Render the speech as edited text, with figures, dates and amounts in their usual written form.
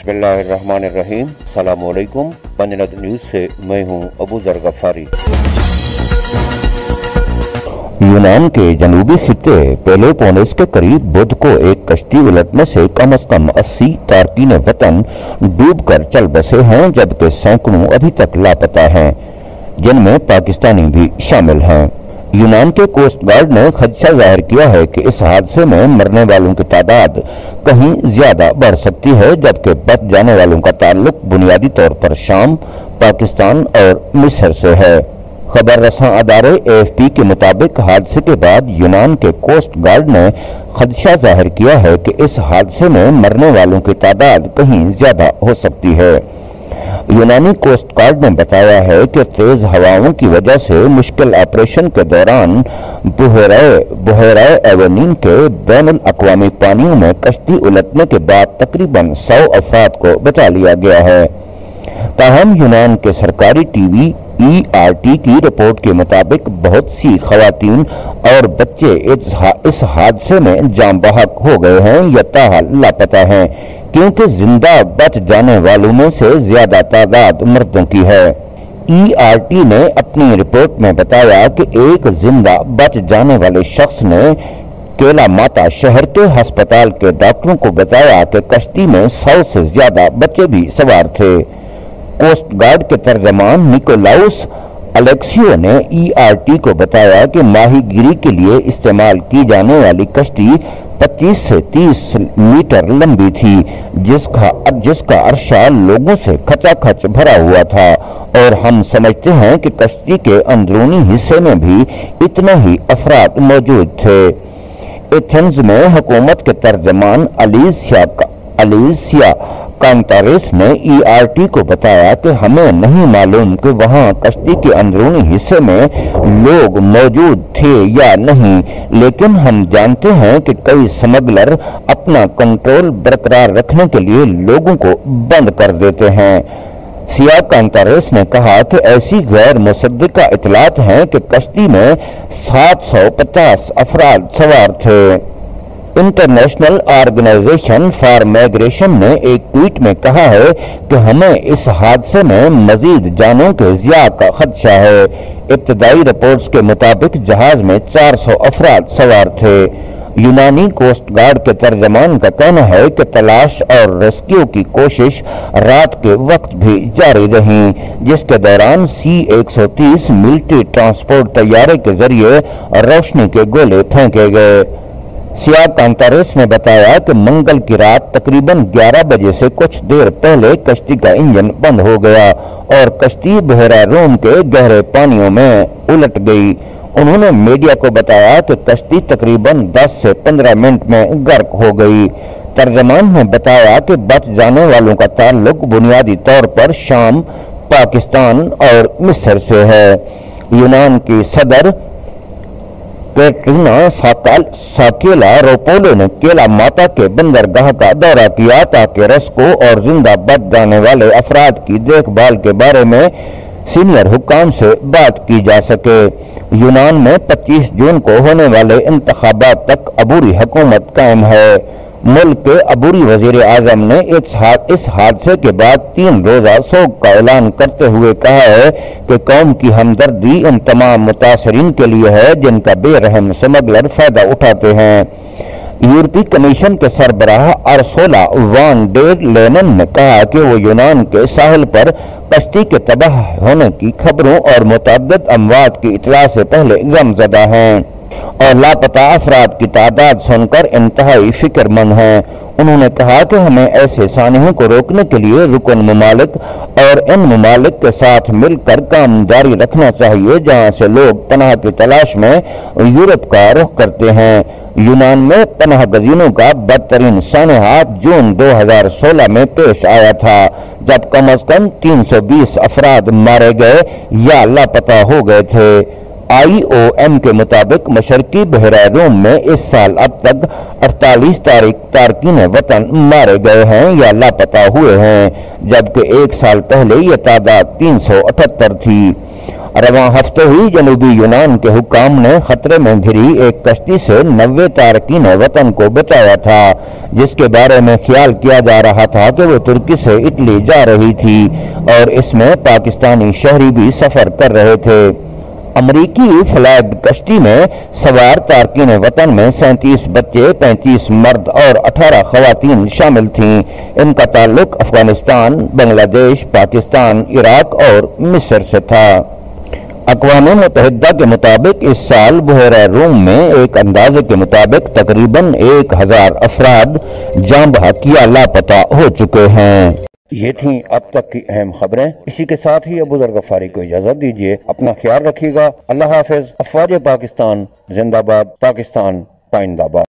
बिस्मिल्लाहिर्रहमानिर्रहीम। अस्सलाम वालेकुम। पंजनद न्यूज़ से मैं हूं अबू जर गफारी। यूनान के जनूबी खित्ते पेलोपोनेस के करीब बुध को एक कश्ती उलटने से कम 80 तारकीन वतन डूबकर चल बसे हैं, जबकि सैकड़ों अभी तक लापता हैं, जिनमें पाकिस्तानी भी शामिल हैं। यूनान के कोस्ट गार्ड ने खदशा जाहिर किया है कि इस हादसे में मरने वालों की तादाद कहीं ज्यादा बढ़ सकती है, जबकि बच जाने वालों का ताल्लुक बुनियादी तौर पर शाम, पाकिस्तान और मिस्र से है। खबर रसां अदारे AFP के मुताबिक हादसे के बाद यूनान के कोस्ट गार्ड ने खदशा जाहिर किया है कि इस हादसे में मरने वालों की तादाद कहीं ज्यादा हो सकती है। यूनानी कोस्ट गार्ड ने बताया है कि तेज हवाओं की वजह से मुश्किल ऑपरेशन के दौरान बुहेरा एवेनिन के बैनुल अक़वामी पानियों में कश्ती उलटने के बाद तकरीबन 100 अफराद को बचा लिया गया है। ताहम यूनान के सरकारी टीवी ERT की रिपोर्ट के मुताबिक बहुत सी खवातीन और बच्चे इस हादसे में जाम बहक हो गए हैं या ताहाल लापता हैं, क्योंकि जिंदा बच जाने वालों में से ज्यादा तादाद मर्दों की है। ERT ने अपनी रिपोर्ट में बताया कि एक जिंदा बच जाने वाले शख्स ने केला माता शहर के अस्पताल के डॉक्टरों को बताया कि कश्ती में 100 से ज्यादा बच्चे भी सवार थे। कोस्ट गार्ड के तर्जमान निकोलाउस अलेक्सियो ने ERT को बताया कि माहीगीरी के लिए इस्तेमाल की जाने वाली कश्ती 25 से 30 मीटर लंबी थी, जिसका अरसा लोगों से खचाखच भरा हुआ था, और हम समझते हैं कि कश्ती के अंदरूनी हिस्से में भी इतने ही अफराद मौजूद थे। एथेंस में हुकूमत के तर्जमान अलीसिया कांतारेस ने ERT को बताया कि हमें नहीं मालूम कि वहां कश्ती के अंदरूनी हिस्से में लोग मौजूद थे या नहीं, लेकिन हम जानते हैं कि कई स्मगलर अपना कंट्रोल बरकरार रखने के लिए लोगों को बंद कर देते हैं। सिया कांतारेस ने कहा कि ऐसी गैर मुसद्दिका इतलात हैं कि कश्ती में 750 अफराद सवार थे। इंटरनेशनल ऑर्गेनाइजेशन फॉर माइग्रेशन ने एक ट्वीट में कहा है कि हमें इस हादसे में मजीद जानों के ज़िया का खदशा है। इब्तदाई रिपोर्ट्स के मुताबिक जहाज में 400 अफराद सवार थे। यूनानी कोस्ट गार्ड के तर्जमान का कहना है कि तलाश और रेस्क्यू की कोशिश रात के वक्त भी जारी रही, जिसके दौरान C-130 मिलिट्री ट्रांसपोर्ट तैयारे के जरिए रोशनी के गोले फेंके गए। सिया कांतारेस ने बताया कि मंगल की रात तकरीबन 11 बजे से कुछ देर पहले कश्ती का इंजन बंद हो गया और कश्ती बुहेरा रूम के गहरे पानियों में उलट गई। उन्होंने मीडिया को बताया कि कश्ती तकरीबन 10 से 15 मिनट में गर्क हो गई। तर्जमान ने बताया कि बच जाने वालों का ताल्लुक बुनियादी तौर पर शाम, पाकिस्तान और मिस्र से है। यूनान की सदर कैटरीना साकेला रोपोलो ने केला माता के बंदरगाह का दौरा किया ताकि रेस्क्यू और जिंदा बच जाने वाले अफराद की देखभाल के बारे में सीनियर हुक्काम से बात की जा सके। यूनान में 25 जून को होने वाले इंतखाबात तक अबूरी हुकूमत कायम है। मुल्क के अबूरी वजीर आजम ने इस हादसे के बाद 3 रोजा सोग का ऐलान करते हुए कहा है कि कौम की हमदर्दी इन तमाम मुतासरीन के लिए है जिनका बेरहम स्मगलर फायदा उठाते हैं। यूरोपीय कमीशन के सरबराह अर्सोला वान डेर लेनन ने कहा कि वो यूनान के साहिल पर कश्ती के तबाह होने की खबरों और मुतअद्दिद अमवात की इत्तला से पहले गमज़दा हैं और लापता अफराद की तादाद सुनकर इंतहाई फिक्रमंद हैं। उन्होंने कहा कि हमें ऐसे सानियों को रोकने के लिए रुकन ममालिक और इन ममालिक के साथ मिलकर काम जारी रखना चाहिए जहां से लोग पनाह की तलाश में यूरोप का रुख करते हैं। यूनान में पनाह गजीनों का बदतरीन सानहात जून 2016 में पेश आया था, जब कम अज कम 320 अफराद मारे गए या लापता हो गए थे। IOM के मुताबिक मशरकी बहरा रूम में इस साल अब तक 48 तारकीन वतन मारे गए हैं या लापता हुए हैं, जबकि एक साल पहले यह तादाद 378 थी। रवां हफ्ते ही जनूबी यूनान के हुक्काम ने खतरे में घिरी एक कश्ती से 90 तारकीन वतन को बचाया था, जिसके बारे में ख्याल किया जा रहा था कि वो तुर्की से इटली जा रही थी और इसमें पाकिस्तानी शहरी भी सफर कर रहे थे। अमरीकी फ्लैग कश्ती में सवार तारकीन वतन में 37 बच्चे, 35 मर्द और 18 खवातीन शामिल थीं। इनका ताल्लुक अफगानिस्तान, बांग्लादेश, पाकिस्तान, इराक और मिस्र से था। अक़वाम मुत्तहिदा के मुताबिक इस साल बहरा रूम में एक अंदाजे के मुताबिक तकरीबन 1000 अफराद जाँ बहक या लापता हो चुके हैं। ये थी अब तक की अहम खबरें। इसी के साथ ही अबू ज़र गफ़ारी को इजाज़त दीजिए। अपना ख्याल रखिएगा। अल्लाह हाफ़िज़। अफ़वाज पाकिस्तान जिंदाबाद। पाकिस्तान पाइंदाबाद।